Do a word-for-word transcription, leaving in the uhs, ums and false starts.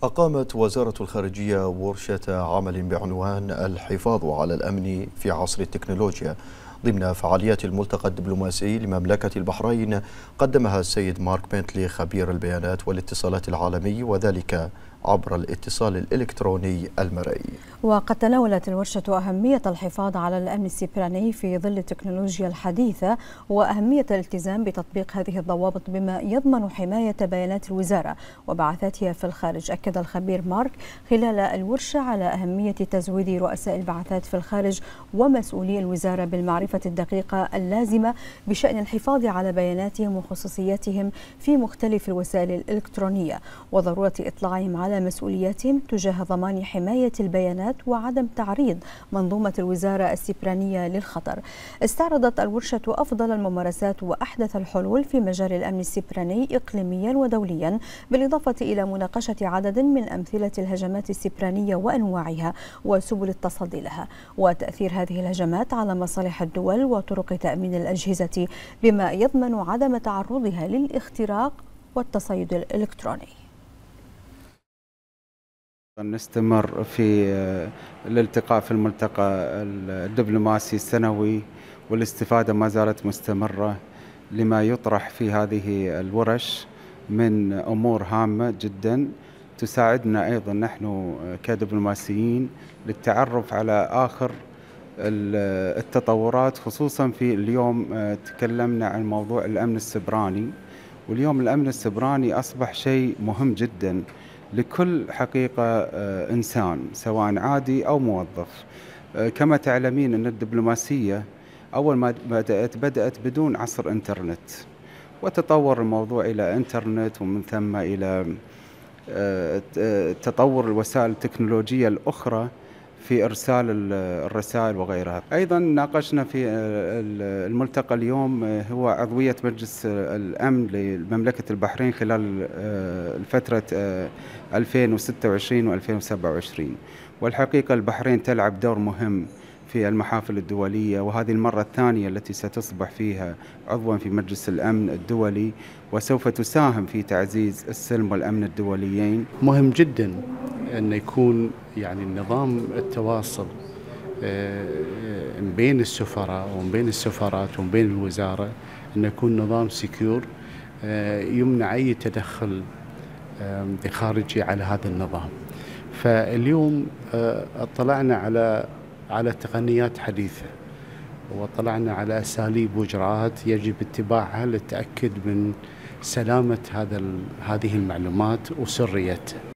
أقامت وزارة الخارجية ورشة عمل بعنوان الحفاظ على الأمن في عصر التكنولوجيا ضمن فعاليات الملتقى الدبلوماسي لمملكة البحرين، قدمها السيد مارك بنتلي خبير البيانات والاتصالات العالمي، وذلك عبر الاتصال الإلكتروني المرئي. وقد تناولت الورشة أهمية الحفاظ على الأمن السيبراني في ظل التكنولوجيا الحديثة، وأهمية الالتزام بتطبيق هذه الضوابط بما يضمن حماية بيانات الوزارة وبعثاتها في الخارج. أكد الخبير مارك خلال الورشة على أهمية تزويد رؤساء البعثات في الخارج ومسؤولي الوزارة بالمعرفة الدقيقة اللازمة بشأن الحفاظ على بياناتهم وخصوصياتهم في مختلف الوسائل الإلكترونية، وضرورة إطلاعهم على مسؤولياتهم تجاه ضمان حماية البيانات وعدم تعريض منظومة الوزارة السيبرانية للخطر. استعرضت الورشة أفضل الممارسات وأحدث الحلول في مجال الأمن السيبراني إقليميا ودوليا، بالإضافة إلى مناقشة عدد من أمثلة الهجمات السيبرانية وأنواعها وسبل التصدي لها، وتأثير هذه الهجمات على مصالح الدول وطرق تأمين الأجهزة بما يضمن عدم تعرضها للاختراق والتصيد الإلكتروني. نستمر في الالتقاء في الملتقى الدبلوماسي السنوي، والاستفادة ما زالت مستمرة لما يطرح في هذه الورش من أمور هامة جدا تساعدنا أيضا نحن كدبلوماسيين للتعرف على آخر التطورات، خصوصا في اليوم تكلمنا عن موضوع الأمن السيبراني، واليوم الأمن السيبراني أصبح شيء مهم جدا لكل حقيقة إنسان سواء عادي أو موظف. كما تعلمين أن الدبلوماسية أول ما بدأت بدأت بدون عصر إنترنت، وتطور الموضوع إلى إنترنت، ومن ثم إلى تطور الوسائل التكنولوجية الأخرى في إرسال الرسائل وغيرها. أيضا ناقشنا في الملتقى اليوم هو عضوية مجلس الأمن لمملكة البحرين خلال الفترة ألفين وستة وعشرين وألفين وسبعة وعشرين، والحقيقة البحرين تلعب دور مهم في المحافل الدولية، وهذه المرة الثانية التي ستصبح فيها عضوا في مجلس الأمن الدولي، وسوف تساهم في تعزيز السلم والأمن الدوليين. مهم جدا أن يكون يعني نظام التواصل بين السفراء وبين السفارات وبين الوزارة، أن يكون نظام سكيور يمنع أي تدخل خارجي على هذا النظام. فاليوم اطلعنا على على تقنيات حديثة، وطلعنا على أساليب وإجراءات يجب اتباعها للتأكد من سلامة هذا هذه المعلومات وسريتها.